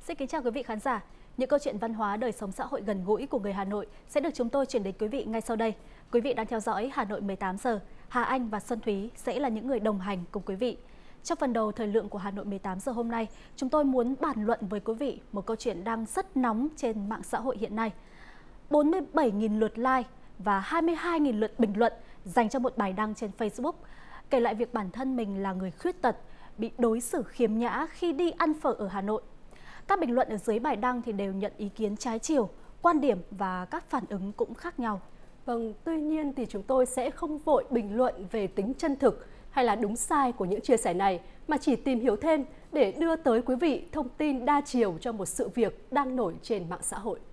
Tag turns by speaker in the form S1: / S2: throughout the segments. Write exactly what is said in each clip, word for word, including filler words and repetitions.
S1: Xin kính chào quý vị khán giả. Những câu chuyện văn hóa đời sống xã hội gần gũi của người Hà Nội sẽ được chúng tôi chuyển đến quý vị ngay sau đây. Quý vị đang theo dõi Hà Nội mười tám giờ. Hà Anh và Xuân Thúy sẽ là những người đồng hành cùng quý vị. Trong phần đầu thời lượng của Hà Nội mười tám giờ hôm nay, chúng tôi muốn bàn luận với quý vị một câu chuyện đang rất nóng trên mạng xã hội hiện nay. bốn mươi bảy nghìn lượt like và hai mươi hai nghìn lượt bình luận dành cho một bài đăng trên Facebook kể lại việc bản thân mình là người khuyết tật, bị đối xử khiếm nhã khi đi ăn phở ở Hà Nội. Các bình luận ở dưới bài đăng thì đều nhận ý kiến trái chiều, quan điểm và các phản ứng cũng khác nhau.
S2: Vâng, tuy nhiên thì chúng tôi sẽ không vội bình luận về tính chân thực hay là đúng sai của những chia sẻ này, mà chỉ tìm hiểu thêm để đưa tới quý vị thông tin đa chiều cho một sự việc đang nổi trên mạng xã hội.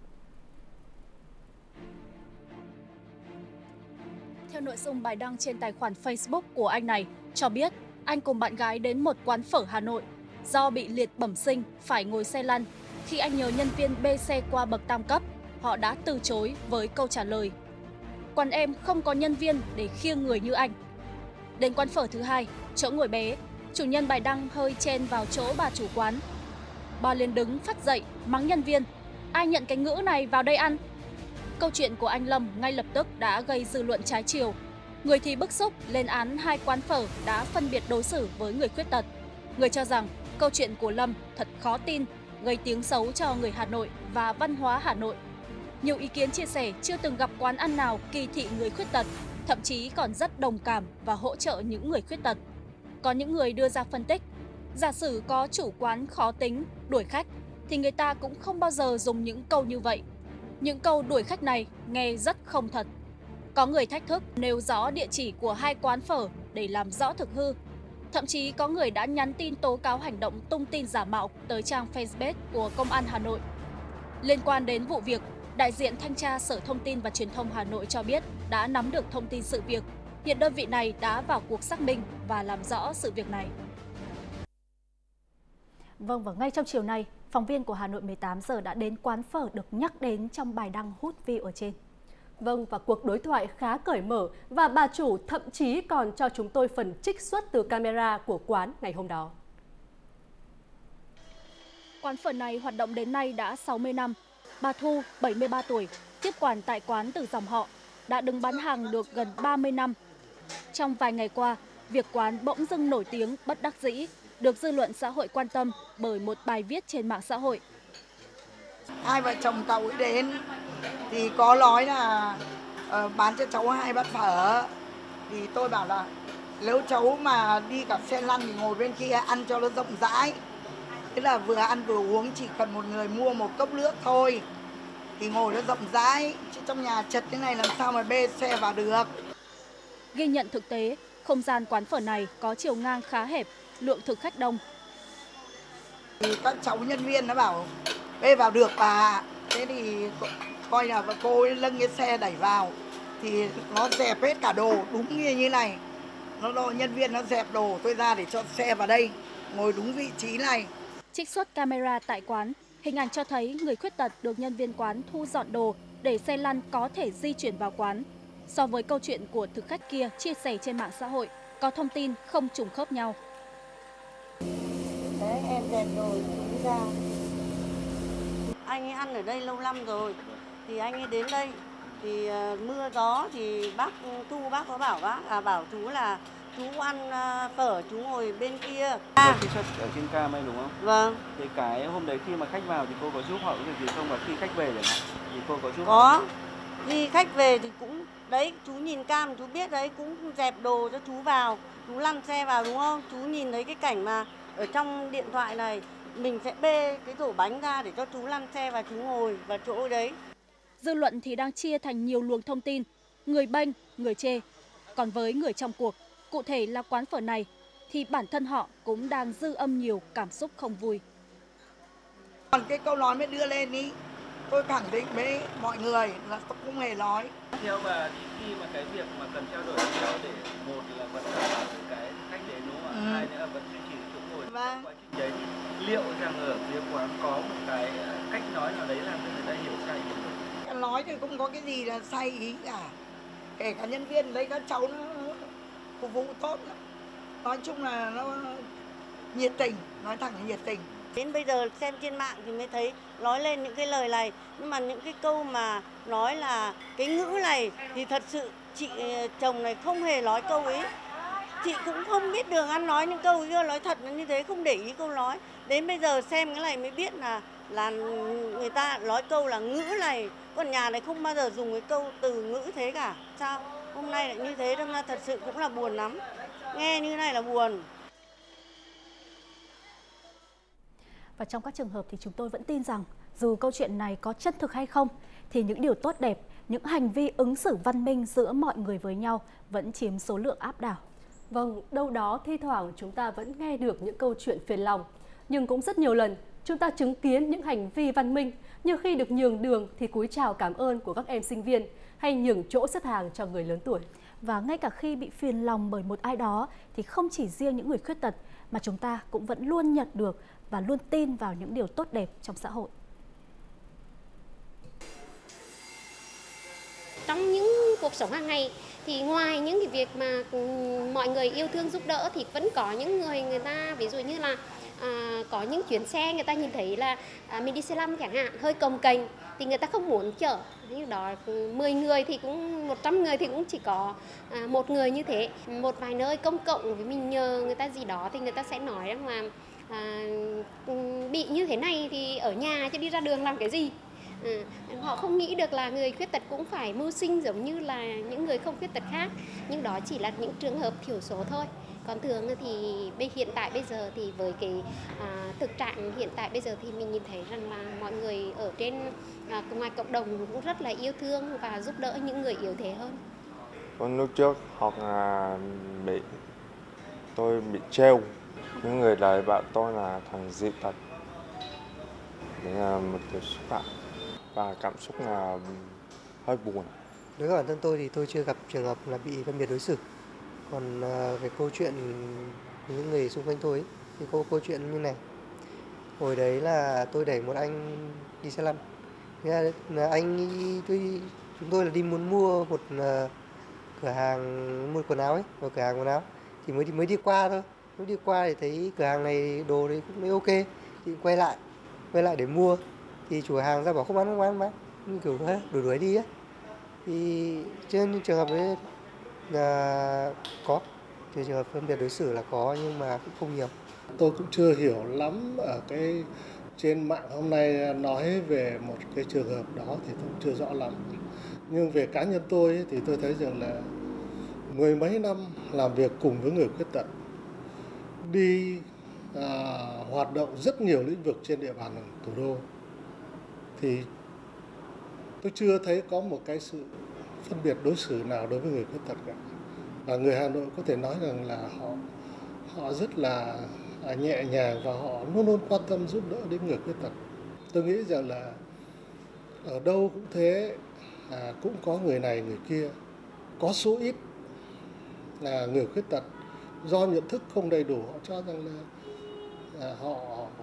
S3: Theo nội dung bài đăng trên tài khoản Facebook của anh này, cho biết anh cùng bạn gái đến một quán phở Hà Nội. Do bị liệt bẩm sinh, phải ngồi xe lăn. Khi anh nhờ nhân viên bê xe qua bậc tam cấp, họ đã từ chối với câu trả lời: "Quán em không có nhân viên để khiêng người như anh." Đến quán phở thứ hai, chỗ ngồi bé, chủ nhân bài đăng hơi chen vào chỗ bà chủ quán. Bà liền đứng phắt dậy, mắng nhân viên: "Ai nhận cái ngữ này vào đây ăn?" Câu chuyện của anh Lâm ngay lập tức đã gây dư luận trái chiều. Người thì bức xúc lên án hai quán phở đã phân biệt đối xử với người khuyết tật. Người cho rằng câu chuyện của Lâm thật khó tin, gây tiếng xấu cho người Hà Nội và văn hóa Hà Nội. Nhiều ý kiến chia sẻ chưa từng gặp quán ăn nào kỳ thị người khuyết tật, thậm chí còn rất đồng cảm và hỗ trợ những người khuyết tật. Có những người đưa ra phân tích, giả sử có chủ quán khó tính, đuổi khách, thì người ta cũng không bao giờ dùng những câu như vậy. Những câu đuổi khách này nghe rất không thật. Có người thách thức nêu rõ địa chỉ của hai quán phở để làm rõ thực hư. Thậm chí có người đã nhắn tin tố cáo hành động tung tin giả mạo tới trang Facebook của Công an Hà Nội. Liên quan đến vụ việc, đại diện Thanh tra Sở Thông tin và Truyền thông Hà Nội cho biết đã nắm được thông tin sự việc. Hiện đơn vị này đã vào cuộc xác minh và làm rõ sự việc này.
S1: Vâng, và ngay trong chiều nay, phóng viên của Hà Nội mười tám giờ đã đến quán phở được nhắc đến trong bài đăng hút view ở trên.
S2: Vâng, và cuộc đối thoại khá cởi mở và bà chủ thậm chí còn cho chúng tôi phần trích xuất từ camera của quán ngày hôm đó.
S3: Quán phở này hoạt động đến nay đã sáu mươi năm. Bà Thu, bảy mươi ba tuổi, tiếp quản tại quán từ dòng họ, đã đứng bán hàng được gần ba mươi năm. Trong vài ngày qua, việc quán bỗng dưng nổi tiếng bất đắc dĩ được dư luận xã hội quan tâm bởi một bài viết trên mạng xã hội.
S4: Hai vợ chồng cậu ấy đến thì có nói là uh, bán cho cháu hai bát phở, thì tôi bảo là nếu cháu mà đi cả xe lăn thì ngồi bên kia ăn cho nó rộng rãi, tức là vừa ăn vừa uống, chỉ cần một người mua một cốc nước thôi thì ngồi nó rộng rãi, chứ trong nhà chật thế này làm sao mà bê xe vào được.
S3: Ghi nhận thực tế, không gian quán phở này có chiều ngang khá hẹp, lượng thực khách đông.
S4: Thì các cháu nhân viên nó bảo bê vào được bà, thế thì coi là cô ấy lưng cái xe đẩy vào thì nó dẹp hết cả đồ đúng như như này. Nó đồ, nhân viên nó dẹp đồ tôi ra để cho xe vào đây, ngồi đúng vị trí này.
S3: Trích xuất camera tại quán, hình ảnh cho thấy người khuyết tật được nhân viên quán thu dọn đồ để xe lăn có thể di chuyển vào quán. So với câu chuyện của thực khách kia chia sẻ trên mạng xã hội, có thông tin không trùng khớp nhau.
S5: Đấy, em dẹp đồ chú ra. Anh ấy ăn ở đây lâu năm rồi, thì anh ấy đến đây, thì uh, mưa gió thì bác Thu bác có bảo bác, à bảo chú là chú ăn uh, phở, chú ngồi bên kia.
S6: À. Khi xuất ở trên cam ấy đúng không?
S5: Vâng.
S6: Thì cái hôm đấy khi mà khách vào thì cô có giúp họ cái gì không, và khi khách về chẳng hạn thì cô có giúp?
S5: Có. Khi khách về thì cũng đấy, chú nhìn cam chú biết đấy, cũng dẹp đồ cho chú vào, chú lăn xe vào đúng không? Chú nhìn thấy cái cảnh mà ở trong điện thoại này, mình sẽ bê cái rổ bánh ra để cho chú lăn xe và chú ngồi vào chỗ đấy.
S3: Dư luận thì đang chia thành nhiều luồng thông tin, người bênh, người chê. Còn với người trong cuộc, cụ thể là quán phở này, thì bản thân họ cũng đang dư âm nhiều cảm xúc không vui.
S4: Còn cái câu nói mới đưa lên ý, tôi khẳng định với mọi người là tôi không hề nói.
S6: Theo bà thì khi mà cái việc mà cần trao đổi với nhau để một là vẫn đảm bảo cái khách đến đúng không ạ? Ừ. Hai nữa là vẫn duy trì chỗ ngồi.
S4: Vâng.
S6: Quá trình đấy thì liệu rằng ở phía quán có một cái cách nói nào đấy làm cho người ta hiểu sai ý không?
S4: Nói thì không có cái gì là sai ý cả. Kể cả nhân viên đấy các cháu nó phục vụ tốt lắm. Nói chung là nó nhiệt tình, nói thẳng là nhiệt tình.
S5: Đến bây giờ xem trên mạng thì mới thấy nói lên những cái lời này, nhưng mà những cái câu mà nói là cái ngữ này thì thật sự chị chồng này không hề nói câu ấy. Chị cũng không biết đường ăn nói những câu kia, nói thật là như thế, không để ý câu nói. Đến bây giờ xem cái này mới biết là là người ta nói câu là ngữ này, còn nhà này không bao giờ dùng cái câu từ ngữ thế cả. Sao hôm nay lại như thế, đâm ra thật sự cũng là buồn lắm. Nghe như này là buồn.
S1: Và trong các trường hợp thì chúng tôi vẫn tin rằng dù câu chuyện này có chân thực hay không thì những điều tốt đẹp, những hành vi ứng xử văn minh giữa mọi người với nhau vẫn chiếm số lượng áp đảo.
S2: Vâng, đâu đó thi thoảng chúng ta vẫn nghe được những câu chuyện phiền lòng, nhưng cũng rất nhiều lần chúng ta chứng kiến những hành vi văn minh như khi được nhường đường thì cúi chào cảm ơn của các em sinh viên hay nhường chỗ xếp hàng cho người lớn tuổi.
S1: Và ngay cả khi bị phiền lòng bởi một ai đó thì không chỉ riêng những người khuyết tật mà chúng ta cũng vẫn luôn nhận được và luôn tin vào những điều tốt đẹp trong xã hội.
S7: Trong những cuộc sống hàng ngày thì ngoài những cái việc mà mọi người yêu thương giúp đỡ thì vẫn có những người người ta ví dụ như là à, có những chuyến xe người ta nhìn thấy là à, mình đi xe lăn chẳng hạn hơi cồng kềnh thì người ta không muốn chở, như đó mười người thì cũng một trăm người thì cũng chỉ có à, một người như thế. Một vài nơi công cộng với mình nhờ người ta gì đó thì người ta sẽ nói rằng là à, bị như thế này thì ở nhà chứ đi ra đường làm cái gì. À, họ không nghĩ được là người khuyết tật cũng phải mưu sinh giống như là những người không khuyết tật khác, nhưng đó chỉ là những trường hợp thiểu số thôi. Còn thường thì hiện tại bây giờ thì với cái à, thực trạng hiện tại bây giờ thì mình nhìn thấy rằng là mọi người ở trên à, ngoài cộng đồng cũng rất là yêu thương và giúp đỡ những người yếu thế hơn.
S8: Con lúc trước học là bị tôi bị trêu, những người đấy bảo tôi là thằng dị tật, đấy là một điều xúc phạm và cảm xúc là hơi buồn.
S9: Đối với bản thân tôi thì tôi chưa gặp trường hợp là bị phân biệt đối xử. Còn uh, về câu chuyện những người xung quanh tôi ấy, thì có câu chuyện như này. Hồi đấy là tôi đẩy một anh đi xe lăn. Thế là anh tôi chúng tôi là đi muốn mua một uh, cửa hàng mua quần áo ấy, một cửa hàng quần áo thì mới đi mới đi qua thôi. Mới đi qua thì thấy cửa hàng này đồ đấy cũng mới ok thì quay lại quay lại để mua thì chủ hàng ra bảo không bán không bán không bán như kiểu đuổi đuổi đi ấy. Thì trên trường hợp đấy là có trường hợp phân biệt đối xử là có nhưng mà cũng không nhiều.
S10: Tôi cũng chưa hiểu lắm ở cái trên mạng hôm nay nói về một cái trường hợp đó thì tôi cũng chưa rõ lắm. Nhưng về cá nhân tôi ấy, thì tôi thấy rằng là mười mấy năm làm việc cùng với người khuyết tật, đi à, hoạt động rất nhiều lĩnh vực trên địa bàn thủ đô, thì tôi chưa thấy có một cái sự phân biệt đối xử nào đối với người khuyết tật cả. Và người Hà Nội có thể nói rằng là họ họ rất là nhẹ nhàng và họ luôn luôn quan tâm giúp đỡ đến người khuyết tật. Tôi nghĩ rằng là ở đâu cũng thế, à, cũng có người này người kia. Có số ít là người khuyết tật do nhận thức không đầy đủ, họ cho rằng là à, họ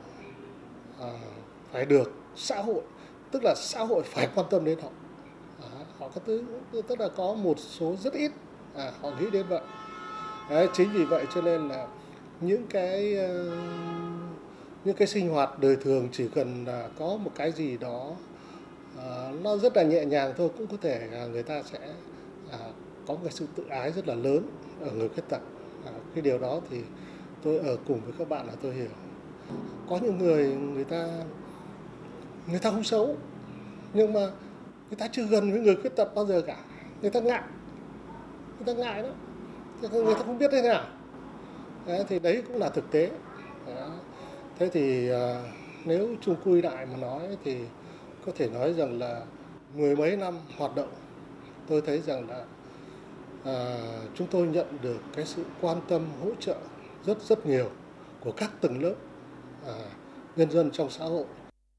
S10: à, phải được xã hội, tức là xã hội phải quan tâm đến họ. À, họ có tức, tức là có một số rất ít à, họ nghĩ đến vậy. Đấy, chính vì vậy cho nên là những cái uh, những cái sinh hoạt đời thường chỉ cần uh, có một cái gì đó uh, nó rất là nhẹ nhàng thôi, cũng có thể uh, người ta sẽ uh, có một cái sự tự ái rất là lớn ở người khuyết tật. Uh, cái điều đó thì tôi ở cùng với các bạn là tôi hiểu. Có những người người ta người ta không xấu, nhưng mà người ta chưa gần với người khuyết tật bao giờ cả, người ta ngại, người ta ngại đó, người ta không biết thế nào. Đấy, thì đấy cũng là thực tế. Đó. Thế thì à, nếu chung quy lại mà nói thì có thể nói rằng là mười mấy năm hoạt động, tôi thấy rằng là à, chúng tôi nhận được cái sự quan tâm, hỗ trợ rất rất nhiều của các tầng lớp à, nhân dân trong xã hội.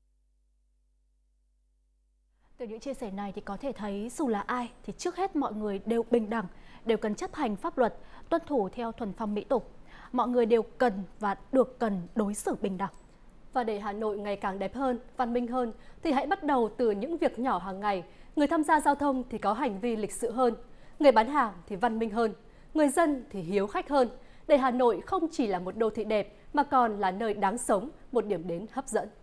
S1: Từ những chia sẻ này thì có thể thấy dù là ai thì trước hết mọi người đều bình đẳng, đều cần chấp hành pháp luật, tuân thủ theo thuần phong mỹ tục. Mọi người đều cần và được cần đối xử bình đẳng.
S2: Và để Hà Nội ngày càng đẹp hơn, văn minh hơn thì hãy bắt đầu từ những việc nhỏ hàng ngày. Người tham gia giao thông thì có hành vi lịch sự hơn, người bán hàng thì văn minh hơn, người dân thì hiếu khách hơn. để Hà Nội không chỉ là một đô thị đẹp mà còn là nơi đáng sống, một điểm đến hấp dẫn.